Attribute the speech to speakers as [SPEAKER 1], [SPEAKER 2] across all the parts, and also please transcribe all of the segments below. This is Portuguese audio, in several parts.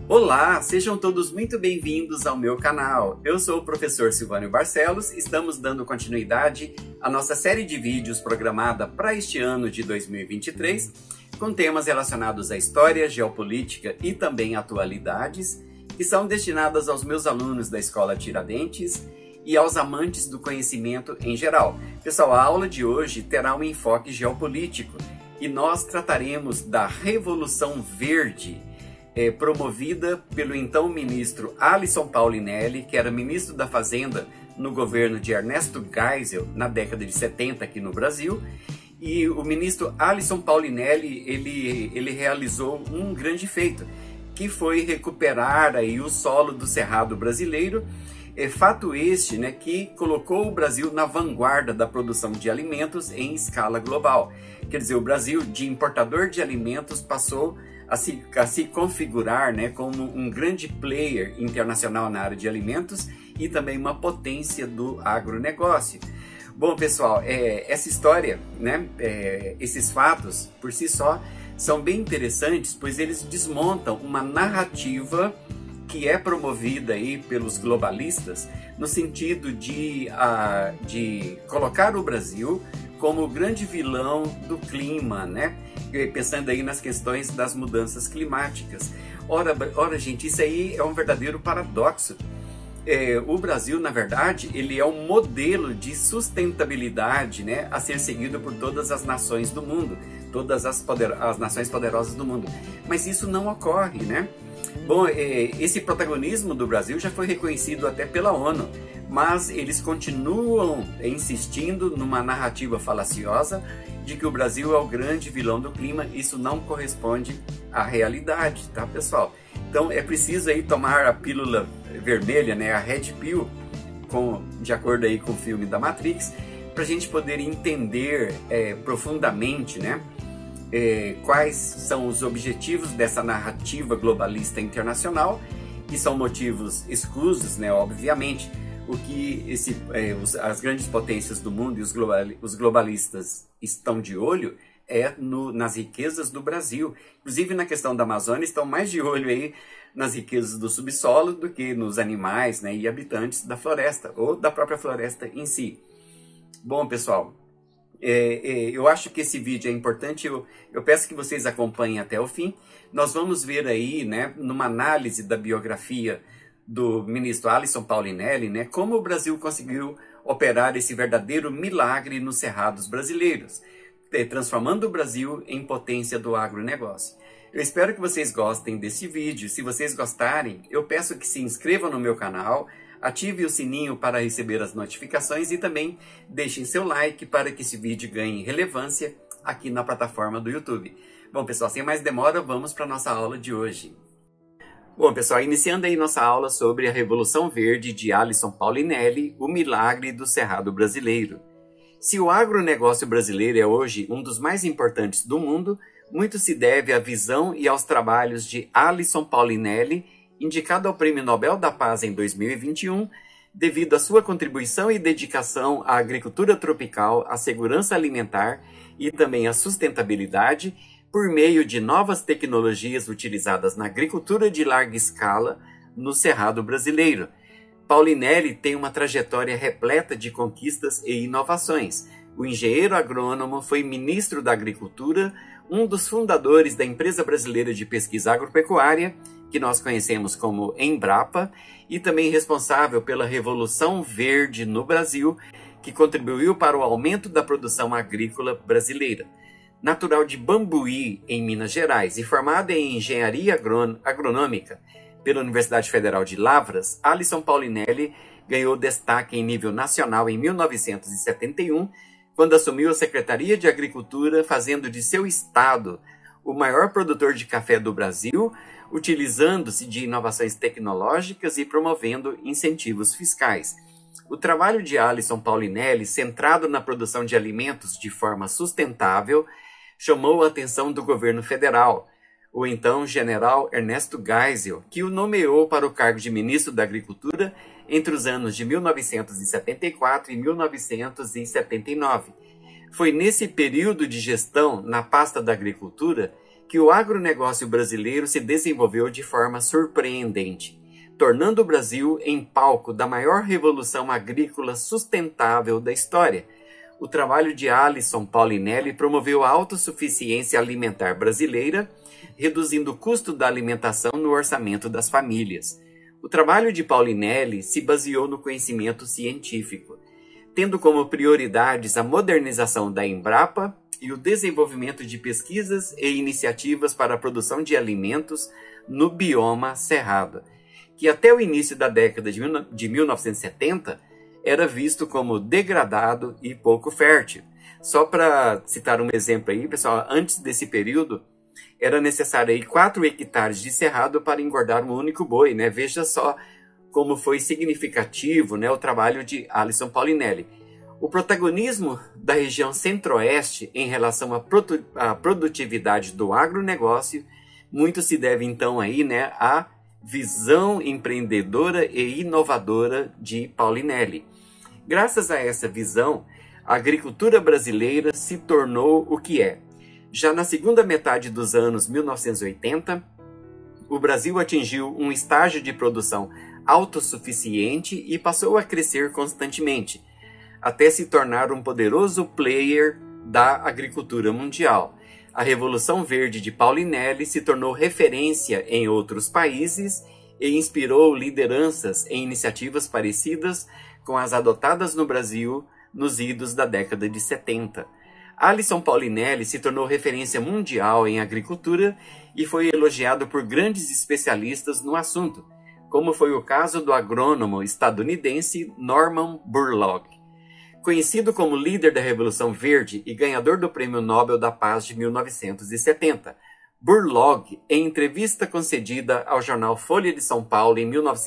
[SPEAKER 1] Olá, sejam todos muito bem-vindos ao meu canal. Eu sou o professor Silvânio Barcelos, estamos dando continuidade à nossa série de vídeos programada para este ano de 2023, com temas relacionados à história, geopolítica e também atualidades, que são destinadas aos meus alunos da Escola Tiradentes e aos amantes do conhecimento em geral. Pessoal, a aula de hoje terá um enfoque geopolítico e nós trataremos da Revolução Verde, promovida pelo então ministro Alisson Paulinelli, que era ministro da Fazenda no governo de Ernesto Geisel, na década de 70 aqui no Brasil. E o ministro Alisson Paulinelli, ele realizou um grande feito, que foi recuperar aí o solo do Cerrado brasileiro, fato este, né, que colocou o Brasil na vanguarda da produção de alimentos em escala global. Quer dizer, o Brasil, de importador de alimentos, passou a se configurar, né, como um grande player internacional na área de alimentos e também uma potência do agronegócio. Bom, pessoal, essa história, né, esses fatos, por si só, são bem interessantes, pois eles desmontam uma narrativa que é promovida aí pelos globalistas no sentido de colocar o Brasil como o grande vilão do clima, né? Pensando aí nas questões das mudanças climáticas. Ora, gente, isso aí é um verdadeiro paradoxo. O Brasil, na verdade, ele é um modelo de sustentabilidade, né, a ser seguido por todas as nações do mundo, todas as nações poderosas do mundo. Mas isso não ocorre, né? Bom, esse protagonismo do Brasil já foi reconhecido até pela ONU, mas eles continuam insistindo numa narrativa falaciosa de que o Brasil é o grande vilão do clima. Isso não corresponde à realidade, tá, pessoal? Então é preciso aí tomar a pílula vermelha, né, a Red Pill, de acordo aí com o filme da Matrix, para a gente poder entender profundamente, né, quais são os objetivos dessa narrativa globalista internacional, que são motivos escusos, né, obviamente. O que as grandes potências do mundo e os globalistas estão de olho nas riquezas do Brasil. Inclusive na questão da Amazônia estão mais de olho aí nas riquezas do subsolo do que nos animais, né, e habitantes da floresta, ou da própria floresta em si. Bom, pessoal, eu acho que esse vídeo é importante, eu peço que vocês acompanhem até o fim. Nós vamos ver aí, né, numa análise da biografia do ministro Alisson Paulinelli, né, como o Brasil conseguiu operar esse verdadeiro milagre nos cerrados brasileiros, transformando o Brasil em potência do agronegócio. Eu espero que vocês gostem desse vídeo. Se vocês gostarem, eu peço que se inscrevam no meu canal, ative o sininho para receber as notificações e também deixem seu like para que esse vídeo ganhe relevância aqui na plataforma do YouTube. Bom, pessoal, sem mais demora, vamos para a nossa aula de hoje. Bom, pessoal, iniciando aí nossa aula sobre a Revolução Verde de Alisson Paulinelli, o milagre do Cerrado brasileiro. Se o agronegócio brasileiro é hoje um dos mais importantes do mundo, muito se deve à visão e aos trabalhos de Alisson Paulinelli, indicado ao Prêmio Nobel da Paz em 2021, devido à sua contribuição e dedicação à agricultura tropical, à segurança alimentar e também à sustentabilidade, por meio de novas tecnologias utilizadas na agricultura de larga escala no Cerrado brasileiro. Paulinelli tem uma trajetória repleta de conquistas e inovações. O engenheiro agrônomo foi ministro da Agricultura, um dos fundadores da Empresa Brasileira de Pesquisa Agropecuária, que nós conhecemos como Embrapa, e também responsável pela Revolução Verde no Brasil, que contribuiu para o aumento da produção agrícola brasileira. Natural de Bambuí, em Minas Gerais, e formado em Engenharia Agronômica pela Universidade Federal de Lavras, Alisson Paulinelli ganhou destaque em nível nacional em 1971, quando assumiu a Secretaria de Agricultura, fazendo de seu estado o maior produtor de café do Brasil, utilizando-se de inovações tecnológicas e promovendo incentivos fiscais. O trabalho de Alisson Paulinelli, centrado na produção de alimentos de forma sustentável, chamou a atenção do governo federal, o então general Ernesto Geisel, que o nomeou para o cargo de ministro da Agricultura entre os anos de 1974 e 1979. Foi nesse período de gestão na pasta da Agricultura que o agronegócio brasileiro se desenvolveu de forma surpreendente, tornando o Brasil em palco da maior revolução agrícola sustentável da história. O trabalho de Alisson Paulinelli promoveu a autossuficiência alimentar brasileira, reduzindo o custo da alimentação no orçamento das famílias. O trabalho de Paulinelli se baseou no conhecimento científico, tendo como prioridades a modernização da Embrapa e o desenvolvimento de pesquisas e iniciativas para a produção de alimentos no bioma cerrado, que até o início da década de 1970 era visto como degradado e pouco fértil. Só para citar um exemplo aí, pessoal, antes desse período, era necessário aí 4 hectares de cerrado para engordar um único boi, né? Veja só como foi significativo, né, o trabalho de Alisson Paulinelli. O protagonismo da região centro-oeste em relação à produtividade do agronegócio, muito se deve então aí, né, à visão empreendedora e inovadora de Paulinelli. Graças a essa visão, a agricultura brasileira se tornou o que é. Já na segunda metade dos anos 1980, o Brasil atingiu um estágio de produção autossuficiente e passou a crescer constantemente, até se tornar um poderoso player da agricultura mundial. A Revolução Verde de Paulinelli se tornou referência em outros países e inspirou lideranças em iniciativas parecidas com as adotadas no Brasil nos idos da década de 70. Alisson Paulinelli se tornou referência mundial em agricultura e foi elogiado por grandes especialistas no assunto, como foi o caso do agrônomo estadunidense Norman Borlaug. Conhecido como líder da Revolução Verde e ganhador do Prêmio Nobel da Paz de 1970, Borlaug, em entrevista concedida ao jornal Folha de São Paulo em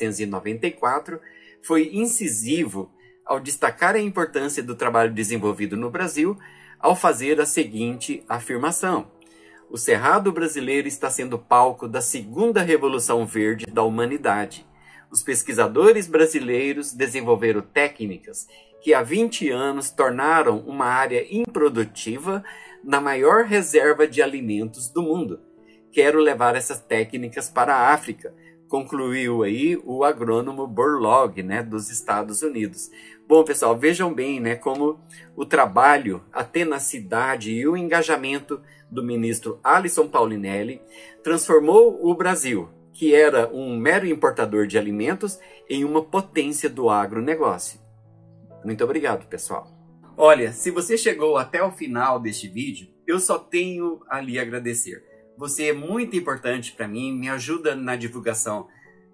[SPEAKER 1] 1994, foi incisivo ao destacar a importância do trabalho desenvolvido no Brasil ao fazer a seguinte afirmação: o Cerrado brasileiro está sendo palco da segunda Revolução Verde da humanidade. Os pesquisadores brasileiros desenvolveram técnicas que há 20 anos tornaram uma área improdutiva na maior reserva de alimentos do mundo. Quero levar essas técnicas para a África, concluiu aí o agrônomo Borlaug, né, dos Estados Unidos. Bom, pessoal, vejam bem, né, como o trabalho, a tenacidade e o engajamento do ministro Alisson Paulinelli transformou o Brasil, que era um mero importador de alimentos, em uma potência do agronegócio. Muito obrigado, pessoal. Olha, se você chegou até o final deste vídeo, eu só tenho a lhe agradecer. Você é muito importante para mim, me ajuda na divulgação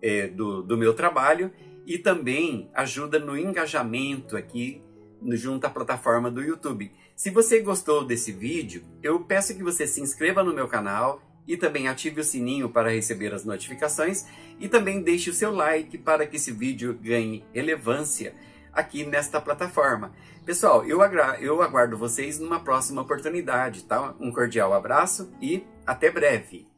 [SPEAKER 1] do meu trabalho e também ajuda no engajamento aqui junto à plataforma do YouTube. Se você gostou desse vídeo, eu peço que você se inscreva no meu canal e também ative o sininho para receber as notificações e também deixe o seu like para que esse vídeo ganhe relevância aqui nesta plataforma. Pessoal, eu aguardo vocês numa próxima oportunidade, tá? Um cordial abraço e até breve!